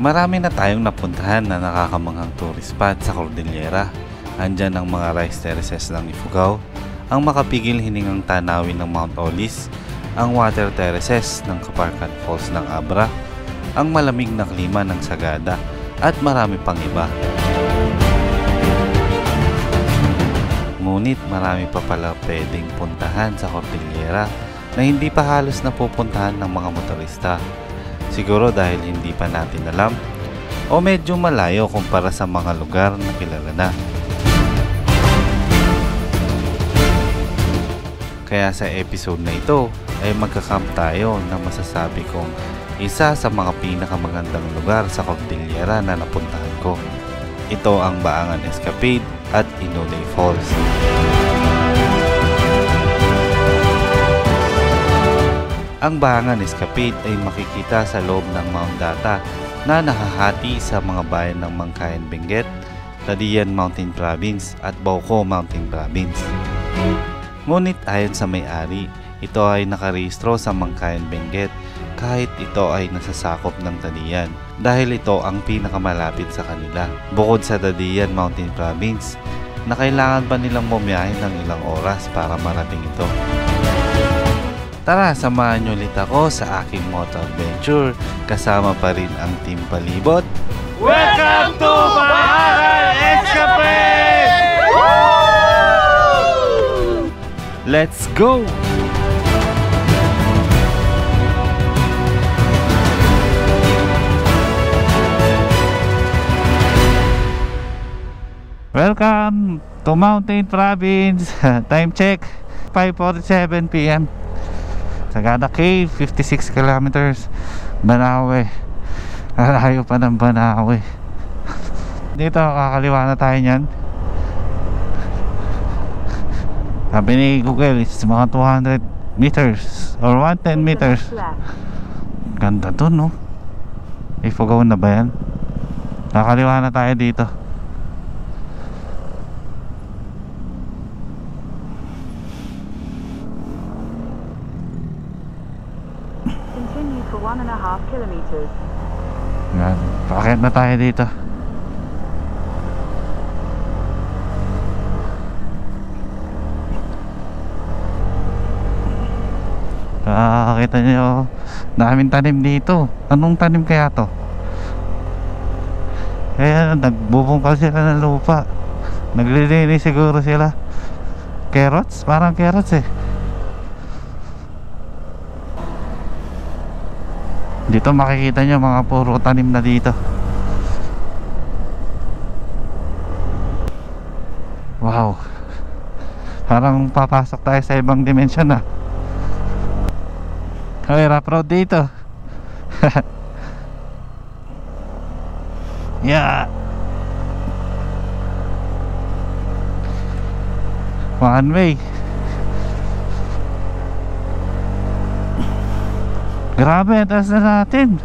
Marami na tayong napuntahan na nakakamanghang tourist spot sa Cordillera. Andyan ang mga rice terraces ng Ifugao, ang makapigil hiningang tanawin ng Mount Olis, ang water terraces ng Kaparkan Falls ng Abra, ang malamig na klima ng Sagada, at marami pang iba. Ngunit marami pa pala pwedeng puntahan sa Cordillera na hindi pa halos napupuntahan ng mga motorista. Siguro dahil hindi pa natin alam o medyo malayo kumpara sa mga lugar na kilala na. Kaya sa episode na ito ay magka-camp tayo na masasabi kong isa sa mga pinakamagandang lugar sa Cordillera na napuntahan ko. Ito ang Baangan Escapade at Inulay Falls. Ang Baangan Escapade ay makikita sa loob ng Mount Data na nahahati sa mga bayan ng Mangkayan Benguet, Tadian Mountain Province at Bauco Mountain Province. Ngunit ayon sa may-ari, ito ay nakarehistro sa Mangkayan Benguet kahit ito ay nasasakop ng Tadian dahil ito ang pinakamalapit sa kanila. Bukod sa Tadian Mountain Province, na kailangan pa nilang bumiyahe ng ilang oras para marating ito. Tara, samahan nyo ulit ako sa aking moto adventure. Kasama pa rin ang Team Palibot. Welcome to Baangan Escapade! Let's go! Welcome to Mountain Province. Time check, 5:47 PM. Sagada Cave, 56 kilometers. Banawe. Malayo pa ng Banawe. Dito, kakaliwa na tayo nyan. Sabi ni Google, it's mga 200 meters or 110 meters. Ganda to, no? Ifugao na ba yan? Kakaliwa na tayo dito. For 1.5 kilometers. Yan, pakit na tayo dito. Kita nyo, daming tanim dito. Anong tanim kaya to? Kaya nagbubungkal sila ng lupa. Naglilinis siguro sila. Carrots? Parang carrots eh. Dito makikita nyo mga puro tanim na dito. Wow, parang papasok tayo sa ibang dimensyon na. Okay, rough road dito. Yeah. One way. Grabe, taas na natin.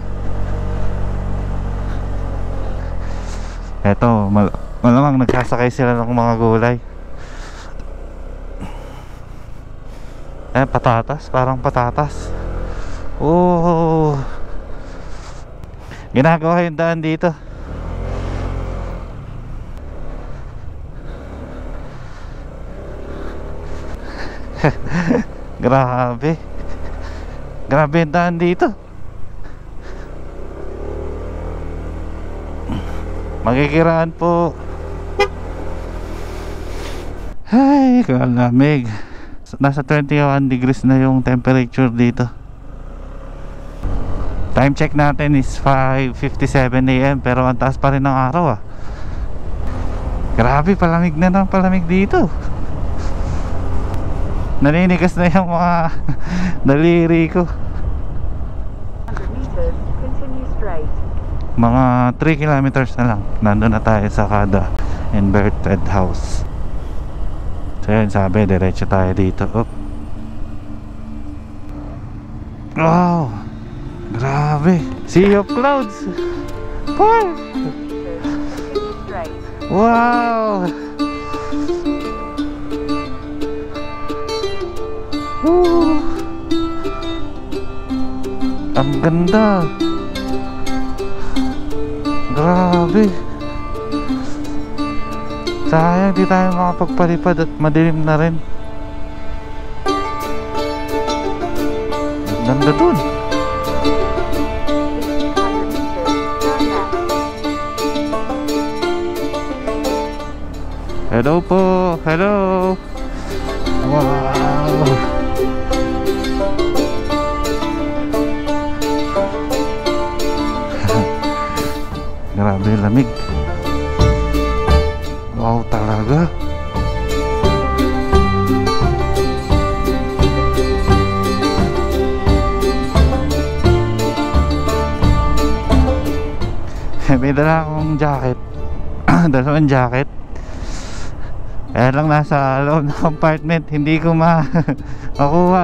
Eto, malamang nagsasakay sila ng mga gulay. Patatas, parang patatas. Oh, ginagawa yung daan dito. Grabe. Grabe yung daan dito. Magkikiraan po. Ay, kalamig. Nasa 21 degrees na yung temperature dito. Time check natin is 5:57 AM, pero ang taas pa rin ng araw ah. Grabe, palamig na ng palamig dito. Naninigas na yung mga daliri ko. Mga 3 kilometers na lang, nandun na tayo sa Kada Inverted House. So yun, sabi, diretso tayo dito. Oh. Wow, grabe, sea of clouds. Wow. Ang ganda. Grabe. Sayang di tayo makapagpalipad at madilim na rin. Ganda dun. 600 meters, turn left. Hello po. Hello. Wow. Grabe lamig. Wow talaga. May dala akong jacket. Dalawang jacket. Kaya lang nasa loob ng compartment, hindi ko makuha.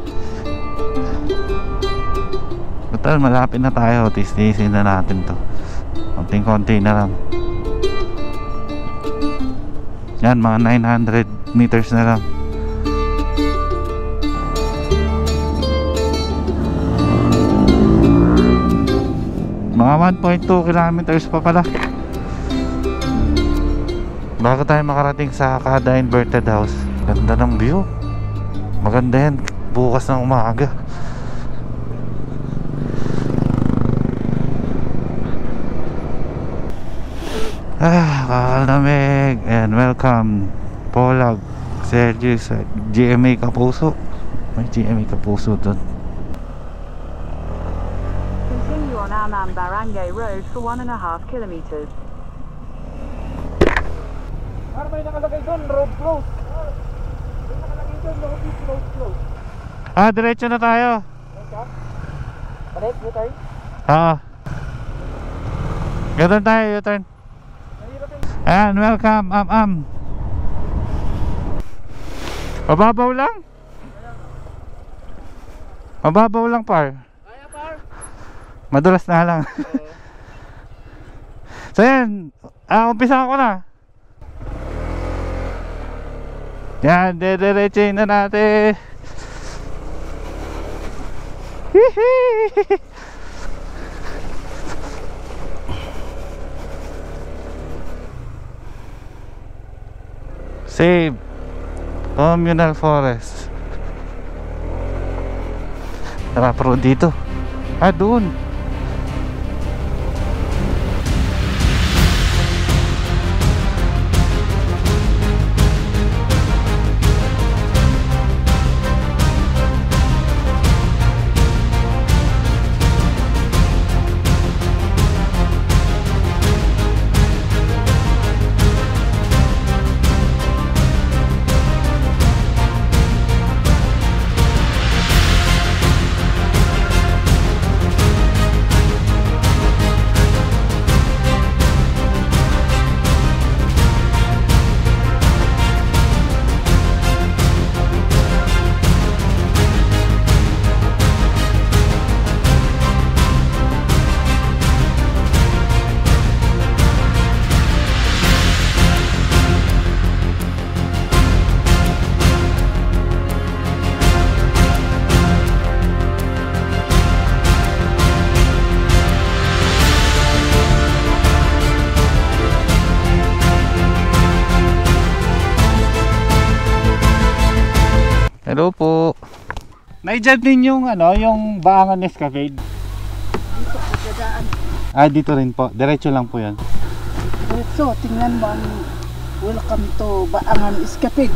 Total, malapit na tayo. Tistisin na natin to. Konting-konti na lang. Yan, mga 900 meters na lang. Mga 1.2 kilometers pa pala bago tayo makarating sa Kada Inverted House. Ganda ng view. Maganda yan bukas ng umaga. Kalamig. And welcome Polag Sergio sa GMA Kapuso. May GMA Kapuso dun. Continue on Alman Barangay Road for 1.5 kilometers. May nakalagay doon, road closed. May nakalagay doon, road closed. Diretso na tayo. Balik, U-turn. Ganun tayo, U-turn. Ayan, welcome, Mababaw lang? Mababaw lang, par. Kaya, par. Madulas na lang. So yan, umpisa ko na. Yan, dediretsahin na natin. Hihi. Save Communal Forest. Tara, pro dito. Doon. Hello po. Naidyan din yung yung Baangan Escapade. Dito po dadaan. Dito rin po. Diretso lang po 'yan. So, tingnan mo ang welcome to Baangan Escapade.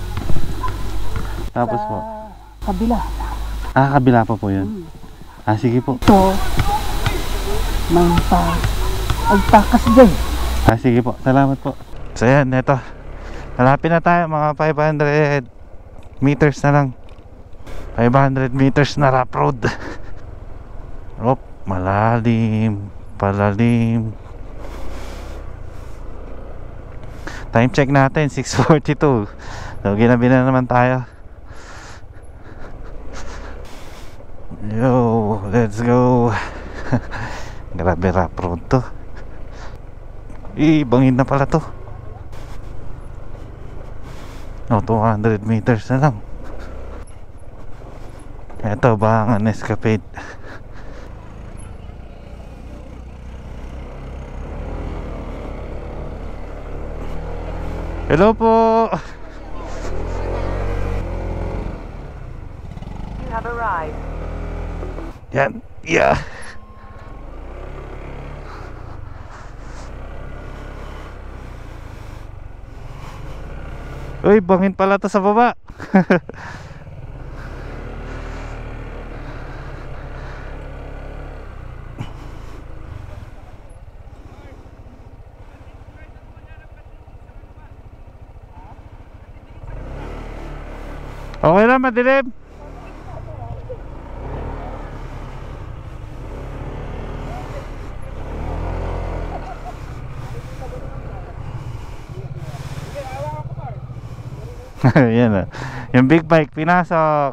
Tapos Sa po. kabila. Kabila pa po 'yun. Sige po. Ito, may agtakas din. Sige po. Salamat po. So yan, eto. Malapit na tayo, mga 500 meters na lang. 500 meters na rough road. Malalim, palalim. Time check natin 6:42. So ginabi na naman tayo. Yo, let's go. Grabe rough road to. Bangin na pala to. 200 meters na lang. Ito, Baangan Escapade. Hello po. You have arrived. Yan. Yeah. Uy, bangin pala to sa baba. Okay lang, madilim. Yan na. Yung big bike pinasok.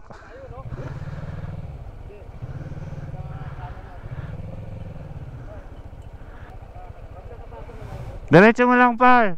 Diretso mo lang, par.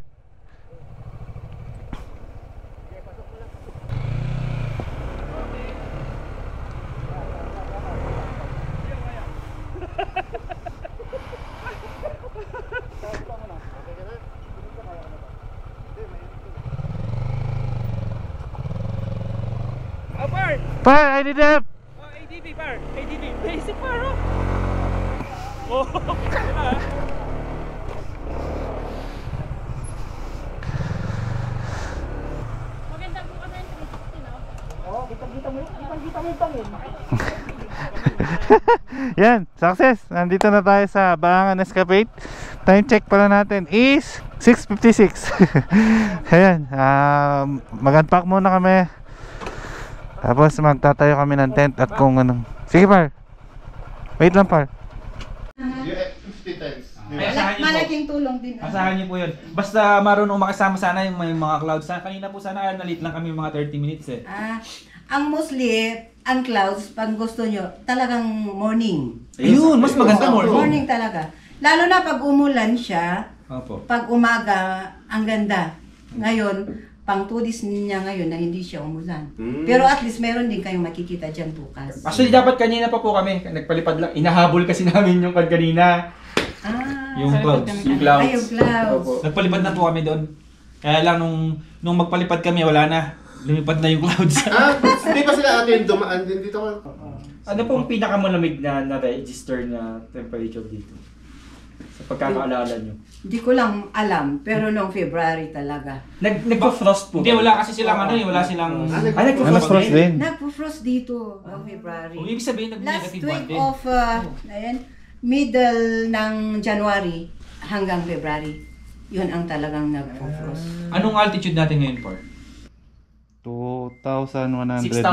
Par, I need help. Oh, ADB, par. ADB. Basic, par, oh. Oh, Maganda po kami ng 360, no? oh, kita-kita mo yung tangin. Yan, success. Nandito na tayo sa Baangan Escapade. Time check pala natin is 6:56. Ayan, mag-unpack muna kami. Tapos magtatayo kami ng tent at kung anong. Sige, par. Wait lang, par. 50 times. Malaking tulong din. Asahan niyo po yun. Basta marunong makasama sana yung may mga clouds. Kanina po sana nalit lang kami mga 30 minutes eh. Ang mostly, ang clouds, pag gusto nyo, talagang morning. Ayun, mas maganda morning. Morning talaga. Lalo na pag umulan siya, Opo. pag umaga, ang ganda. Ngayon, pang 2 days niya ngayon na hindi siya umulan. Pero at least meron din kayong makikita dyan bukas. Actually, dapat kanina pa po kami. Nagpalipad lang. Inahabol kasi namin yung kanina. Yung clouds. Yung clouds. Ay, yung clouds. Opo. Nagpalipad na po kami doon. Kaya lang nung magpalipad kami, wala na. Lumipad na yung clouds. Hindi pa sila atin dumaan din dito. Ano pong pinakamalamig na na-register na temperature dito? Sa pagkakaalala nyo? Hindi ko lang alam, pero noong February talaga. Nagpa-frost po Hindi, ba? wala kasi silang wala silang... Nag-frost din. Nagpo-frost dito noong February. Ibig sabihin, Last nag-negative week 1 din. of middle ng January hanggang February. Yun ang talagang nagpo-frost. Anong altitude natin ngayon, Par? 2,109 meters.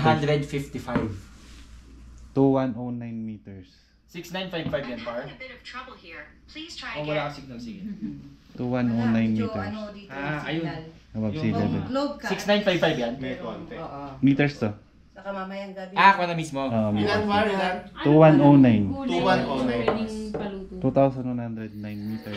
6,955. 2,109 meters. 6,955 yan, par? Oh, wala ka signal, sige. 2,109 Medyo meters. ano dito Ah, yung ayun. signal. Above sea level. Globe ka. 6,955 yan? Oo. Meters to. Saka mamayang gabi. Ako na mismo. Ilan par? Ilan? 2,109. 2109. 2,109 meters.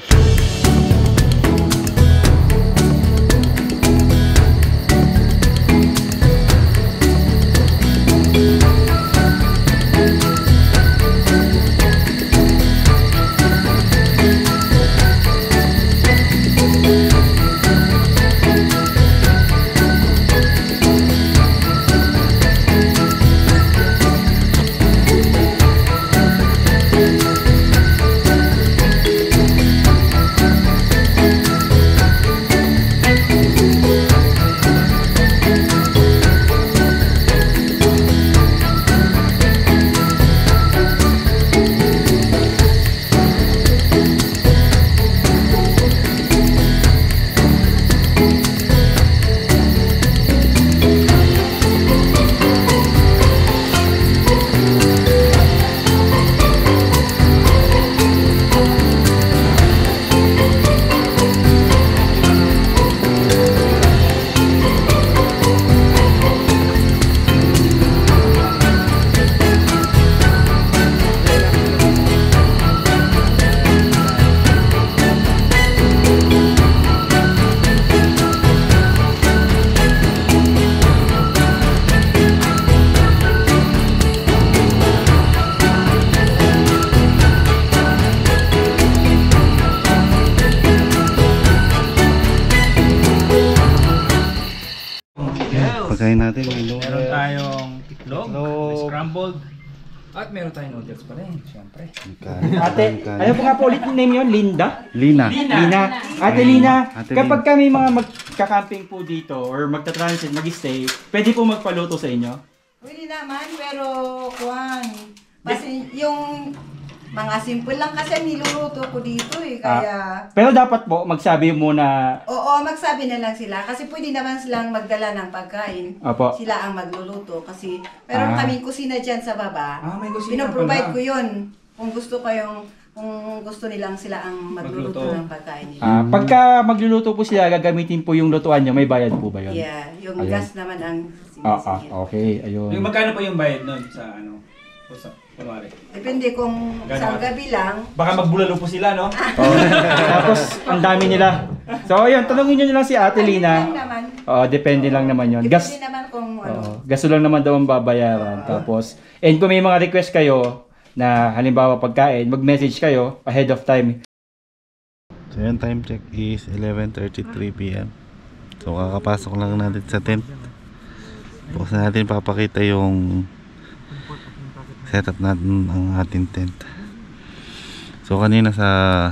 scrambled. At meron tayong noodles pa rin, syempre. Ate, ano po nga po ulit yung name yun? Linda? Lina. Lina. Ate Lina, Ate kapag kami mga magka-camping po dito or magta-transit, mag-stay, pwede po magpaluto sa inyo? Pwede naman, pero kasi yung mga simple lang kasi niluluto ko dito eh, kaya... Pero dapat po, magsabi muna... Oo, magsabi na lang sila kasi pwede naman silang magdala ng pagkain. Opo. Sila ang magluluto kasi meron kaming kusina dyan sa baba. May kusina Pinoprovide pala. ko yun. Kung gusto nilang sila ang magluluto Magluto. ng pagkain nila. Pagka magluluto po sila, gagamitin po yung lutuan nyo, may bayad po ba yun? Yeah, yung Ayun. gas naman ang sinisingil. Okay, ayun. Yung magkano pa yung bayad nun sa ano? Sa kunwari. Depende kung sa gabi lang. Baka magbulalo po sila, no? Tapos, ang dami nila. So, ayun, tanongin nyo lang si Ate Lang Lina. naman. Depende lang naman yun. Depende naman kung ano. Gasto lang naman daw ang babayaran. Tapos, and kung may mga request kayo, na halimbawa pagkain, mag-message kayo ahead of time. So yun, time check is 11:33 PM. So kakapasok lang natin sa tent. Bukas natin papakita yung setup natin ang ating tent. So kanina sa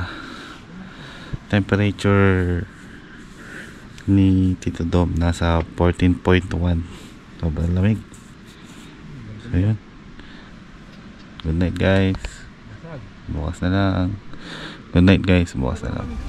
temperature ni Tito Dom nasa 14.1. Sobrang lamig. So yun. Good night guys. Bukas na lang. Good night guys. Bukas na lang.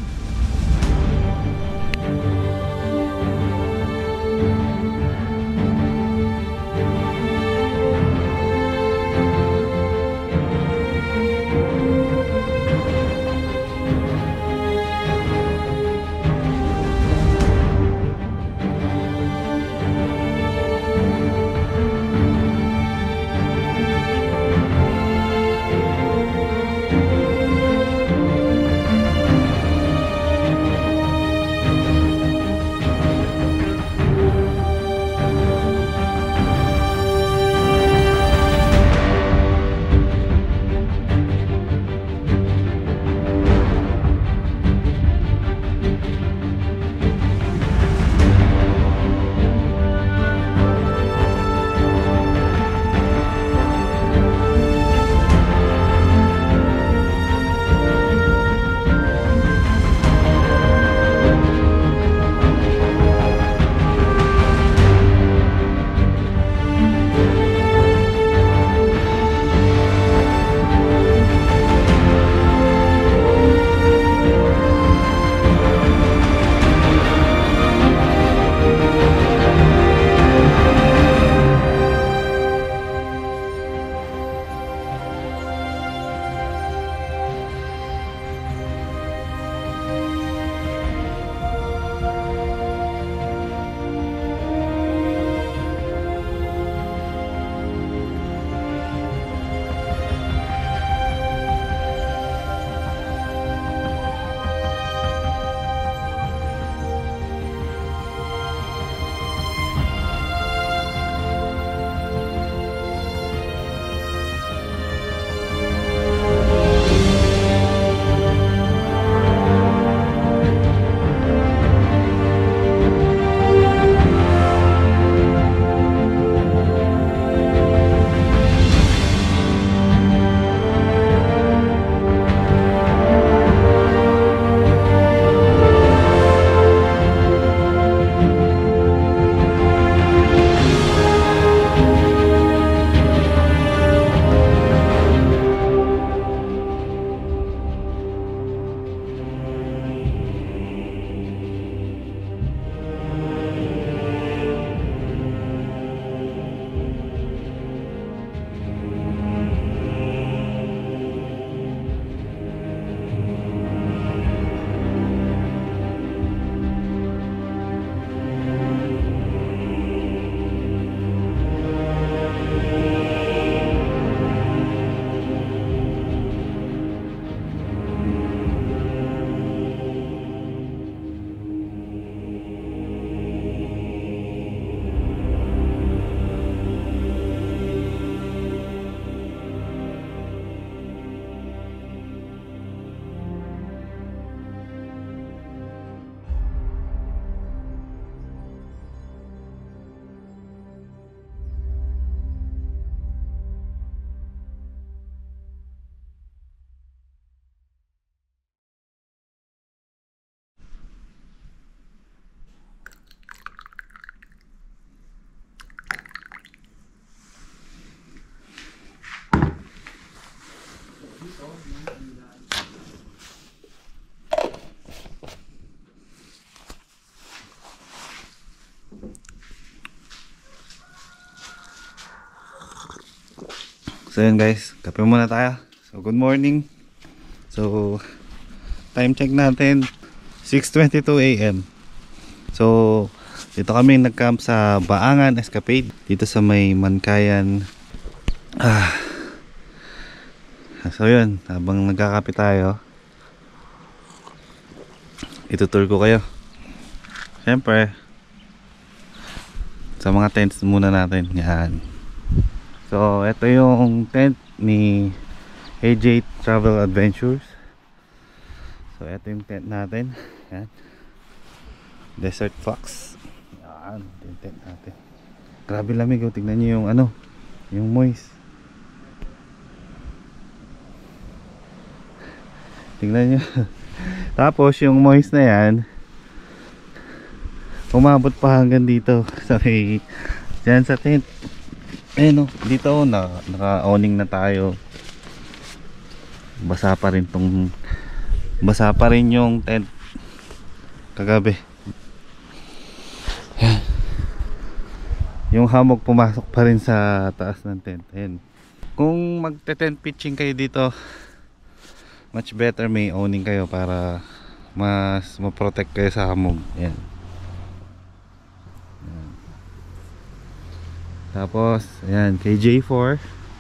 So yun guys, kape muna tayo. So good morning. So time check natin 6:22 AM. So dito kami nag-camp sa Baangan Escapade dito sa may Mankayan. So yun, habang nagkakape tayo, itutur ko kayo. Siyempre sa mga tents muna natin. Yan. So, ito yung tent ni AJ Travel Adventures. So, ito yung tent natin. Yan. Desert Fox. Yan, ito yung tent natin. Grabe lamig. Oh. Tignan nyo yung ano, yung moist. Tignan nyo. Tapos, yung moist na yan, umabot pa hanggang dito. Sorry. Diyan sa tent. No, dito naka-owning na tayo. Basa pa rin yung tent kagabi. Yan. Yung hammock pumasok pa rin sa taas ng tent. Yan. Kung magte-tent pitching kayo dito, much better may owning kayo para mas ma-protect kayo sa hammock. Yan. Tapos, ayan, kay J4.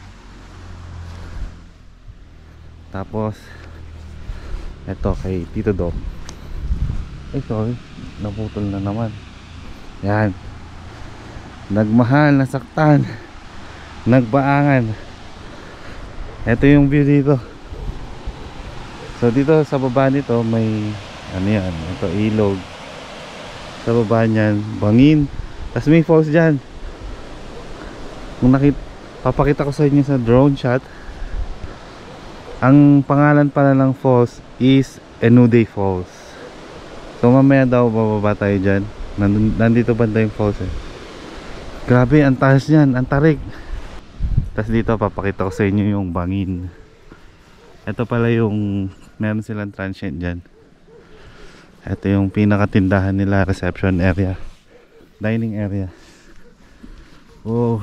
Tapos, eto kay Tito Dom. Sorry, naputol na naman. Ayan. Nagmahal, nasaktan, nagbaangan. Eto yung view dito. So, dito sa baba nito, may, ano yan, ito ilog. Sa baba niyan, bangin. Tapos may falls dyan. Kung papakita ko sa inyo sa drone shot, ang pangalan pala ng falls is Enude Falls. So mamaya daw bababa tayo dyan. Nandito banda yung falls eh. Grabe, ang taas nyan, ang tarik. Tapos dito papakita ko sa inyo yung bangin. Ito pala yung meron silang transient dyan. Ito yung pinakatindahan nila, reception area, dining area. Oh,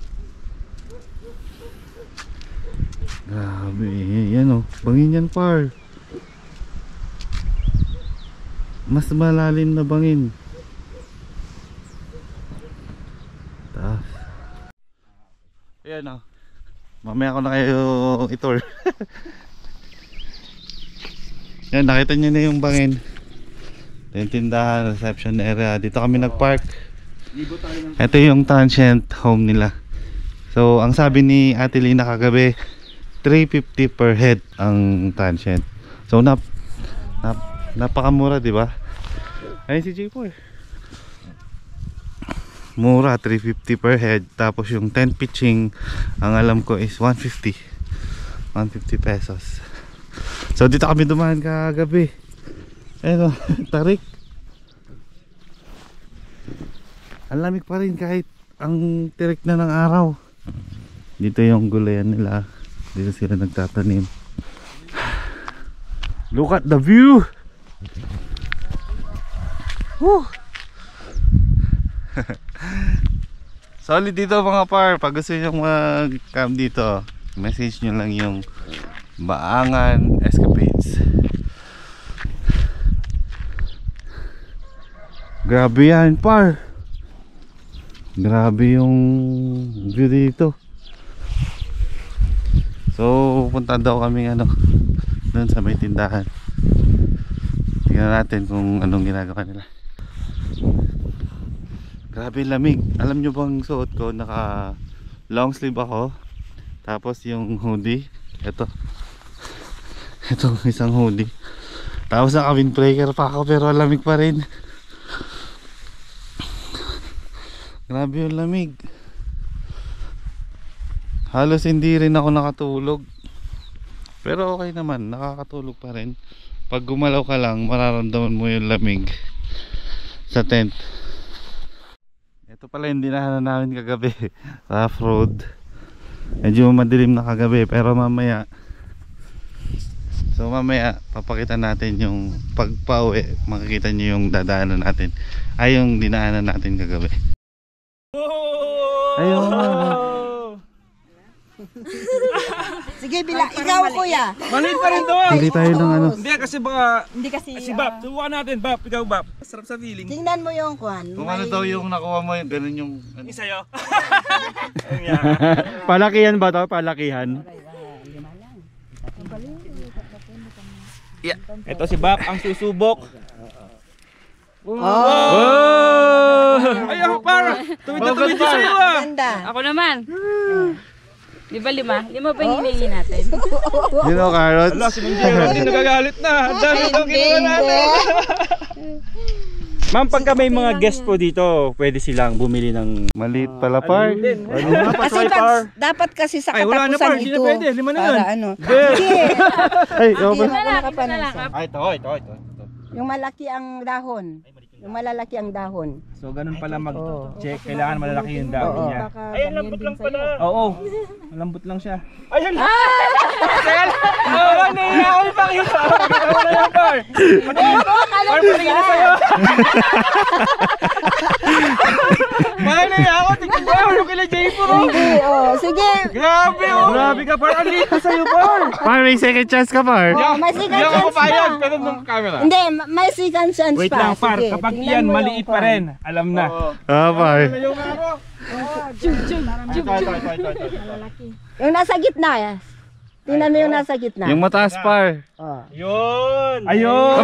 grabe, yan o, bangin yan par. Mas malalim na bangin. Taas. Ayan o, mamaya ko na kayo itour. Yan, nakita nyo na yung bangin. Ito yung tindahan, reception area. Dito kami nagpark. Ito yung transient home nila. So ang sabi ni Ate Lina kagabi, 350 per head ang transient. So napakamura, di ba? Ayun si J4. Mura, 350 per head. Tapos yung tent pitching, ang alam ko is 150 pesos. So dito kami dumaan kagabi. Ayun, tarik. Ang lamig pa rin kahit ang tirik na ng araw. Dito yung gulayan nila. Dito sila nagtatanim. Look at the view. Woo. Solid dito mga par. Pag gusto nyo mag-camp dito, message nyo lang yung Baangan Escapades. Grabe yan par. Grabe yung view dito. So punta daw kami doon sa may tindahan. Tingnan natin kung anong ginagawa nila. Grabe lamig. Alam nyo bang suot ko, naka long sleeve ako. Tapos yung hoodie, ito isang hoodie. Tapos naka windbreaker pa ako pero lamig pa rin. Grabe yung lamig. Halos hindi rin ako nakatulog. Pero okay naman, nakakatulog pa rin. Pag gumalaw ka lang, mararamdaman mo yung lamig sa tent. Ito pala yung dinahanan namin kagabi. Rough road. Medyo madilim na kagabi, pero mamaya So mamaya papakita natin yung pagpauwi, makikita nyo yung dadaanan natin, ay yung dinaanan natin kagabi. Ayun. Sige, ikaw kuya. Maliit pa rin to. Hindi tayo ng ano. Hindi kasi baka Hindi kasi... si Bap, subukan natin Bap, ikaw Bap. Sarap sa feeling. Tingnan mo yung kwan. Kung ano daw yung nakuha mo, yung ganun yung ano. Isayo. Palakihan ba to? Palakihan. Yeah. Ito si Bap ang susubok. Oh! Ay, ako para. Tuwid na sa'yo ah. Ganda. Ako naman. Di ba 5? 5 pa yung hiningi natin. You know, carrots? Ala, si Manjero din nagagalit na. Ang dami daw kinuha natin. Ma'am, pagka may mga guest po dito, pwede silang bumili ng... Maliit pala, par. Kasi dapat kasi sa Ay, wala na, katapusan par. Hindi ito. na pwede. 5 na yun. Para ano. Ay, Hindi open. mo nakapanasa. Ay, ito. Yung malaki ang dahon. Yung malalaki ang dahon. So, ganun pala mag-check. Kailangan malalaki yung dahon Oo. niya. Ay, ang lambot lang pala. Oo. Malambot lang siya. Ay, ang Oo, naiya ako ipakita. Ikaw na yan, par. Par, patingin na sa'yo. Mahal naiya ako. Tingnan mo yung kila J4. Hindi, sige. Grabe, oh. Grabe ka, par. Ang liit na sa'yo, par. Par, may second chance ka, par. May second Hindi ako chance papayag. pa. Pero nung camera. Hindi, may second chance Wait pa. lang, par. Sige, Kapag tingnan yan, mo yung maliit pa kwan. rin. Alam na. Ah, par. Yung nasa gitna. Tingnan mo yung nasa gitna. Yung mataas, par. Yun! Ayun!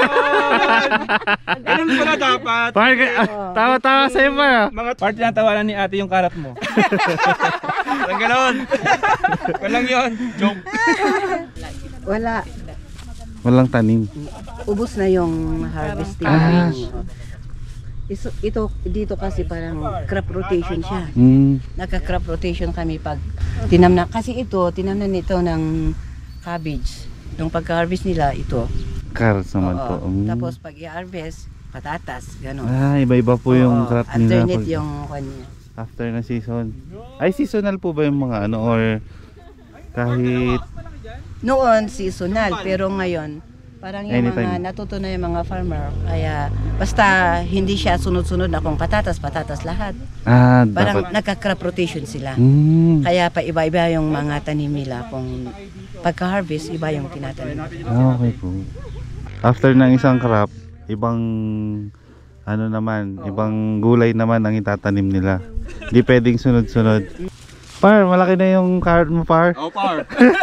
Ganun pala dapat. Par, tawa-tawa sa'yo, par. Mga part na tawanan ni ate yung karat mo. Ang ganon. Walang yun. Joke. Wala. Walang tanim. Ubus na yung harvesting. Ah. Ito dito kasi parang crop rotation siya. Nagka-crop rotation kami pag tinamna. Kasi tinamnan nito ng cabbage. Yung pagka-harvest nila, ito. Carrots naman po. Tapos pag i-harvest, patatas, gano'n. Ah, iba-iba po yung crop nila. Alternate yung kanya. After na season. Ay, seasonal po ba yung mga ano? Or kahit... Noon, seasonal. Pero ngayon, parang yung Anytime. mga natuto na yung mga farmer. Kaya basta hindi siya sunod-sunod na kung patatas lahat. Ah, Parang dapat... nagka-crop rotation sila. Hmm. Kaya pa iba-iba yung mga tanim nila. Kung pagka-harvest, iba yung tinatanim. Ah, okay po. After ng isang crop, ibang ano naman, ibang gulay naman ang itatanim nila. Di pwedeng sunod-sunod. Par, malaki na yung carrot mo, par. Oh, par.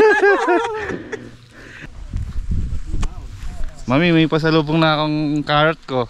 Mami, may pasalubong na akong carrot ko.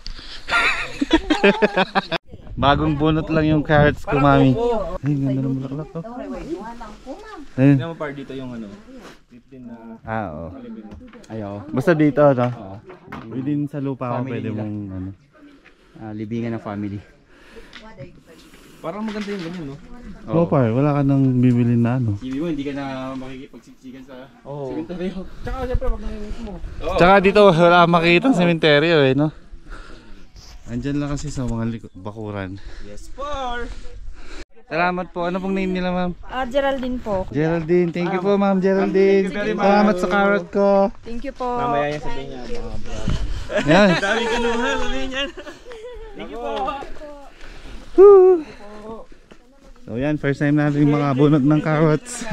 Bagong bunot lang yung carrots ko, mami. Ay, ganda ng bulaklak to. Ayun. Hindi mo par dito yung ano. 15 na... Ah, oo. Ayaw. Basta dito, no? Within sa lupa ako Family pwede nila. mong ano. Libingan ng family. Parang maganda yung ganyan, no? Oo, par, wala ka nang bibili na ano. Ibig mo, hindi ka na makikipagsiksikan sa sementeryo. Tsaka siyempre, wag nangyayos mo. Tsaka dito wala makikita ng sementeryo eh, no? Andyan lang kasi sa mga bakuran. Yes, par! Salamat po. Ano pong name nila, ma'am? Geraldine po. Geraldine. Thank you po, ma'am Geraldine. Thank you very much. Salamat sa carrot ko. Thank you po. Mamaya yan sabihin niya, mga vlog. Yan. Dami kinuha, sabihin niyan. Thank you po. Woo. So yan, first time natin makabunot ng carrots.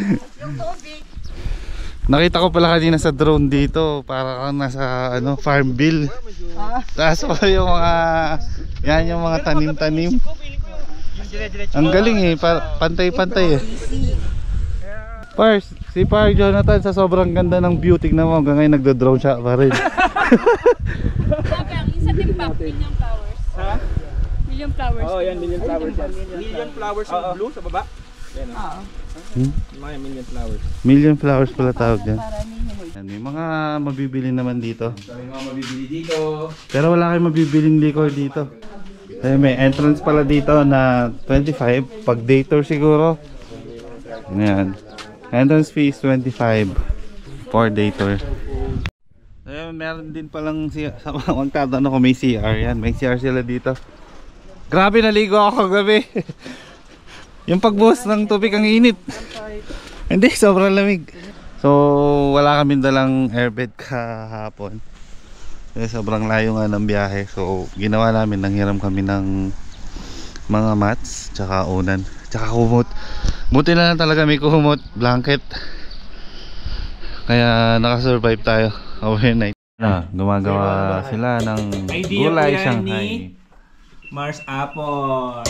Nakita ko pala kanina sa drone dito, para kang nasa ano, Farmville. Taas pa yung mga, yan yung mga tanim-tanim. Ang galing eh, pantay-pantay eh. Par, si Par Jonathan sa sobrang ganda ng view, tignan mo hanggang ngayon nagdo-drone siya pa rin. Sabi ang isa timpak, million flowers. Ha? Million flowers. Oo, yan, million flowers yan. Million flowers yung blue sa baba. Yan o. Mga million flowers. Million flowers pala tawag dyan. Yan, may mga mabibili naman dito. May mga mabibili dito. Pero wala kayong mabibiling liquor dito. Ay, may entrance pala dito na 25 pag day tour siguro. Ayan. Entrance fee is 25 for day tour. Ayun, meron din palang sa magtatanong ko may CR. Yan, may CR sila dito. Grabe, naligo ako kagabi. Yung pagbuhos ng tubig ang init. Hindi, sobrang lamig. So wala kaming dalang airbed kahapon. Sobrang layo nga ng biyahe. So ginawa namin, nanghiram kami ng mga mats, tsaka unan, tsaka kumot. Buti na lang talaga may kumot, blanket. Kaya nakasurvive tayo overnight. Gumagawa sila ng gulay Shanghai. Mars Apple.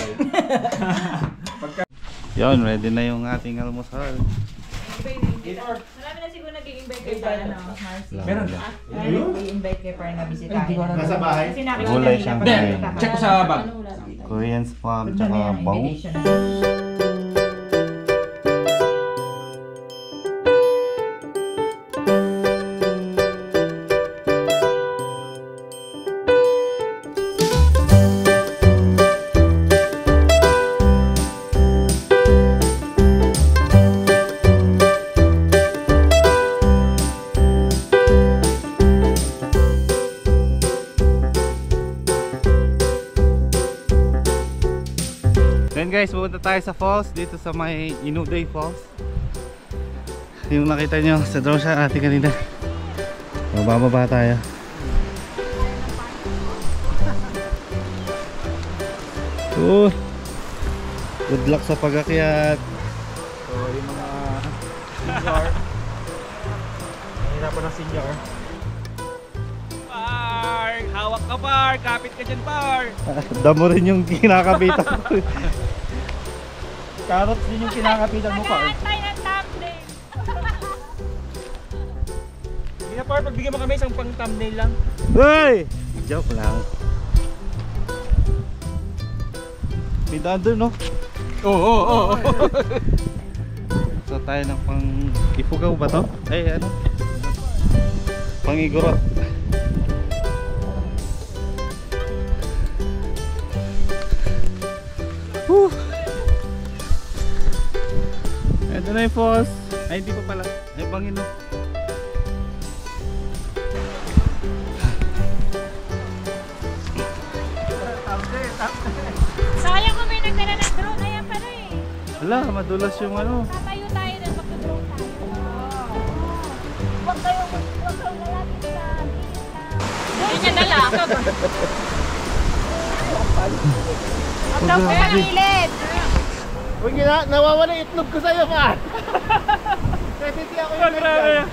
Yon, ready na yung ating almusal. Marami na siguro nag-i-invite kayo para Marcy. Meron. Nag-i-invite kayo para nabisitahin. Nasa bahay? Kasi nakikita Gulay nila Shanghai. pag- Check ko sa bag. Korean spam, tsaka bangus. Then guys, pupunta tayo sa falls dito sa may Inuday Falls. Yung nakita nyo sa drone shot natin kanina. Bababa tayo. Good luck sa pag-akyat. So yung mga senior. Mahirapan ng senior. Park! Hawak ka Park! Kapit ka dyan Park! Damo rin yung kinakapitan ko. Carrots din yung kinakapitan mo Park. Tayo ng thumbnail. Hindi na Park, pagbigyan mo kami isang pang thumbnail lang. Hey! Joke lang. Pidado no? Oo. So tayo ng pang ifugaw ba to? Ay ano? Pang igorot. Ito na yung falls. Ay hindi pa pala. Ay bangin no. Sayang kung may nagdala ng drone. Ayan pala eh. Wala, madulas yung ano. Tatayo tayo na magdodrone tayo. Huwag kayong lalapit sa hindi niya dala. Huwag daw po magilid. Huwag na, nawawala yung itlog ko sa'yo pa. Kasi di ako yung nagdaan.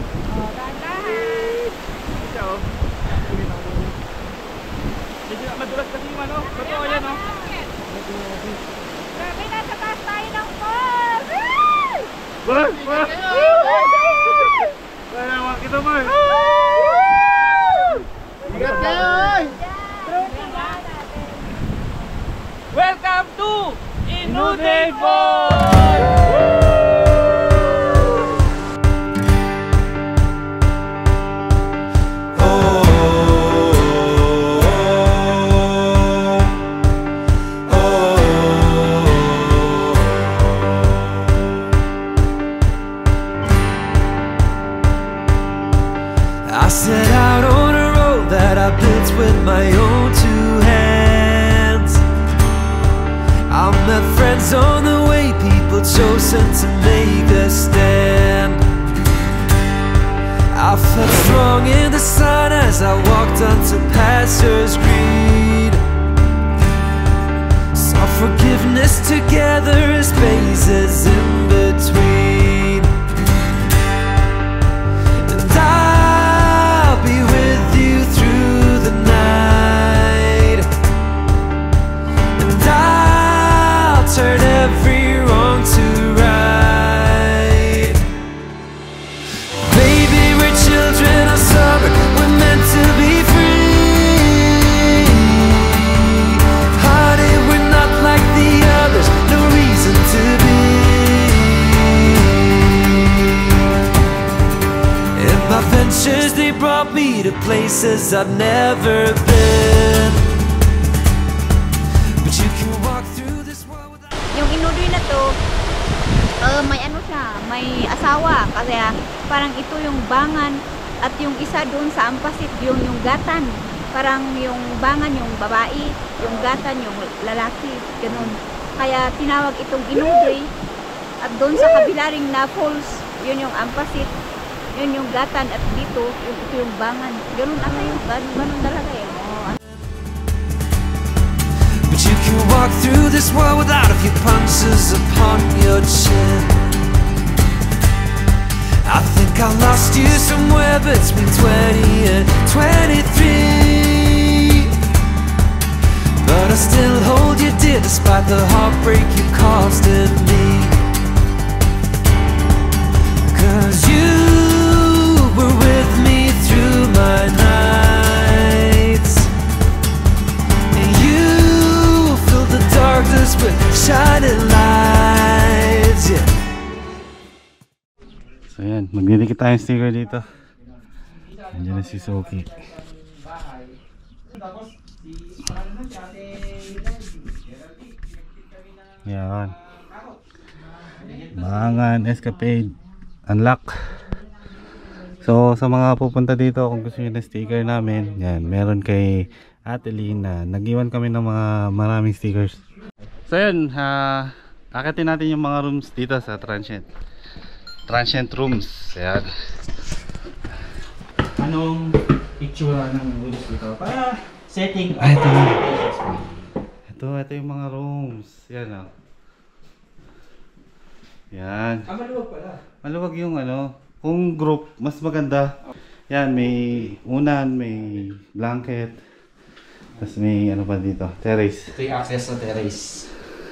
Medyo madulas kasi yung ano. Bato yan no. Grabe, nasa taas tayo ng falls. Kaya makita mo eh. Ingat kayo! Welcome to Inuday Falls! I set out on a road that I built with my own two hands. I met friends on the way, people chosen to make a stand. I felt strong in the sun as I walked onto pastures green. Saw forgiveness together as spaces in between. And I'll be with you through the night. And I'll turn every wrong to right. Baby, we're children of summer, we're meant to be free. Hearted, we're not like the others, no reason to be. And my ventures, they brought me to places I've never been. But you can walk through this world without. Yung Inuday na to, may ano siya, may asawa. Kasi parang ito yung bangan at yung isa doon sa Ampasit, yung gatan. Parang yung bangan yung babae, yung gatan yung lalaki. Ganun. Kaya tinawag itong Inuday. At doon sa kabila ring na falls, yun yung ampasit, yun yung gatan, at dito, ito yung bangan. Ganun ata yung, ganun talaga eh. But you can walk through this world without a few punches upon your chin. I think I lost you somewhere between 20 and 23, but I still hold you dear despite the heartbreak you caused in me. 'Cause you were with me through my nights, and you filled the darkness with shining lights, yeah. So yan, magdidikit tayong sticker dito. Andiyan na si Soki. Yan. Bangan Escapade Unlock. So sa mga pupunta dito, kung gusto nyo na sticker namin, yan, meron kay Ate Lina. Nag-iwan kami ng mga maraming stickers. So yan, akitin natin yung mga rooms dito sa Transient rooms. Ayan. Anong itsura ng rooms dito? Para setting. Ay, ito yung mga rooms. Yan o. Yan. Maluwag pala. Maluwag yung ano. Kung group, mas maganda. Yan, may unan, may blanket. Tapos may ano pa dito, terrace. Ito yung access sa terrace.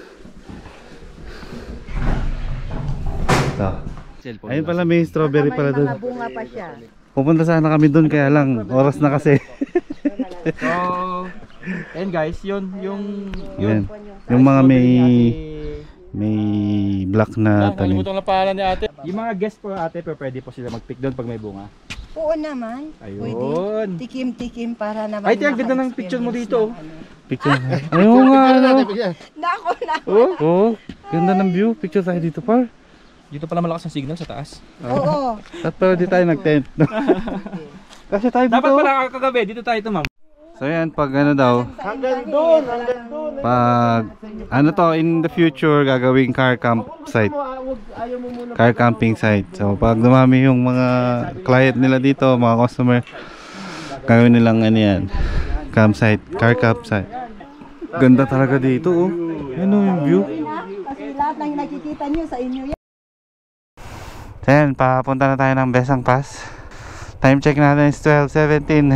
Ito. Ayun pala, may strawberry pala doon. Mga bunga pa siya. Pupunta sana kami doon, kaya lang oras na kasi. So, and guys, yun yung mga may black na tanim. Nakalimutan na pangalan ni ate. Yung mga guest po ate, pwede po sila mag-pick doon pag may bunga. Oo naman. Ayun. Pwede. Tikim-tikim para naman. Ay, tiyan, ganda ng picture mo dito. Picture. Ayun nga, ano. Nako. Oh, ganda ng view. Picture tayo dito, par. Dito pala malakas ang signal sa taas. Oo. At pero di tayo nag-tent. Kasi tayo dito. Dapat pala kagabi, dito tayo tumam. So yan, pag ano daw, Hanggang doon. pag ano to, in the future gagawing car campsite, car camping site. So pag dumami yung mga client nila dito, mga customer, gagawin nilang ano yan, campsite, car campsite. Ganda talaga dito, oh. Ano yung view? Kasi lahat ng nakikita nyo sa inyo yan. So yan, papunta na tayo ng Besang Pass. Time check natin is 12:17.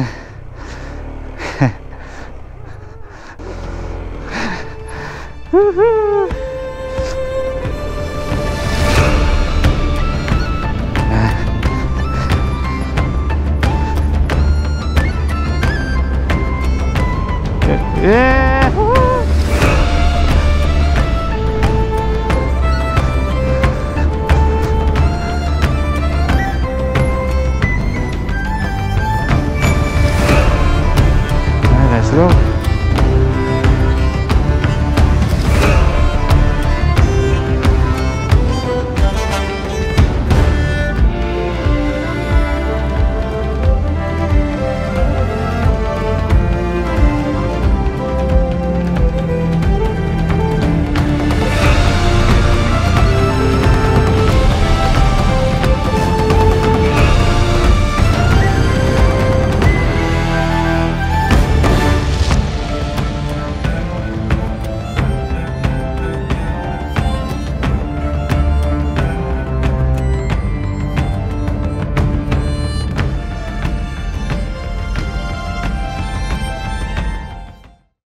Woohoo!